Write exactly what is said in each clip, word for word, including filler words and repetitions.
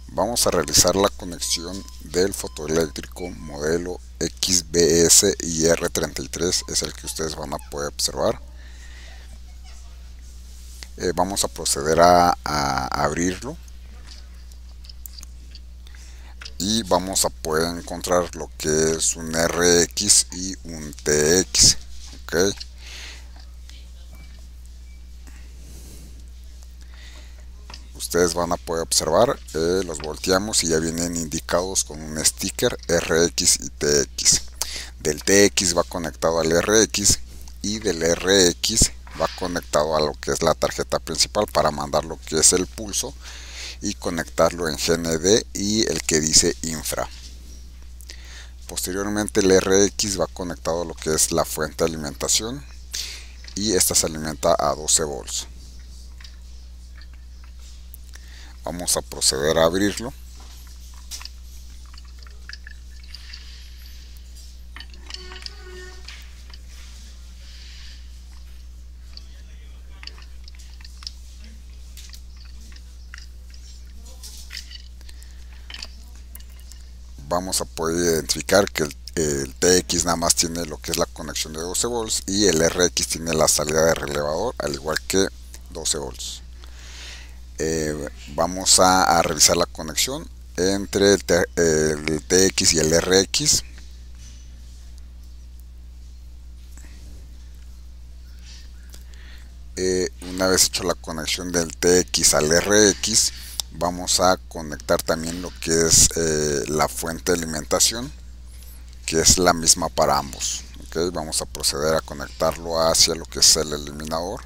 Vamos a realizar la conexión del fotoeléctrico modelo X B S I R treinta y tres, es el que ustedes van a poder observar. Eh, vamos a proceder a, a abrirlo y vamos a poder encontrar lo que es un R X y un T X. ¿Okay? Ustedes van a poder observar, eh, los volteamos y ya vienen indicados con un sticker R X y T X. Del T X va conectado al R X y del R X va conectado a lo que es la tarjeta principal para mandar lo que es el pulso y conectarlo en G N D y el que dice infra. Posteriormente el R X va conectado a lo que es la fuente de alimentación y esta se alimenta a doce volts. Vamos a proceder a abrirlo. Vamos a poder identificar que el, el T X nada más tiene lo que es la conexión de doce volts y el R X tiene la salida de relevador al igual que doce volts. Eh, vamos a, a revisar la conexión entre el, T, el T X y el R X. Eh, una vez hecho la conexión del T X al R X, vamos a conectar también lo que es eh, la fuente de alimentación, que es la misma para ambos. ¿Okay? Vamos a proceder a conectarlo hacia lo que es el eliminador.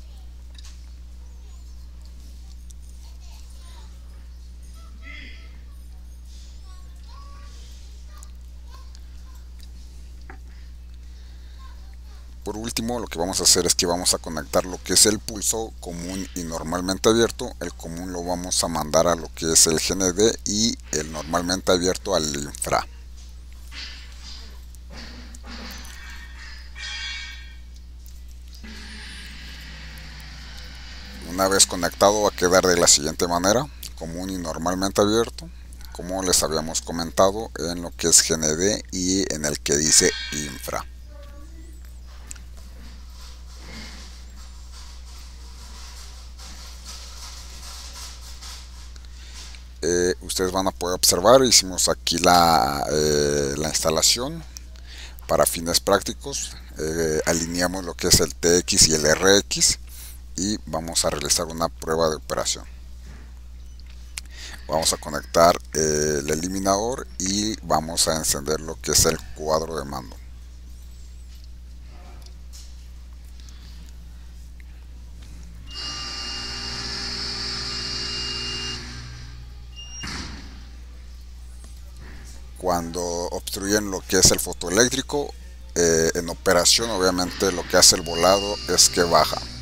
Por último, lo que vamos a hacer es que vamos a conectar lo que es el pulso común y normalmente abierto. El común lo vamos a mandar a lo que es el G N D y el normalmente abierto al infra. Una vez conectado va a quedar de la siguiente manera: común y normalmente abierto, como les habíamos comentado, en lo que es G N D y en el que dice infra. Eh, ustedes van a poder observar, hicimos aquí la, eh, la instalación para fines prácticos. Eh, alineamos lo que es el T X y el R X y vamos a realizar una prueba de operación. Vamos a conectar eh, el eliminador y vamos a encender lo que es el cuadro de mando. Cuando obstruyen lo que es el fotoeléctrico, eh, en operación obviamente lo que hace el volado es que baja.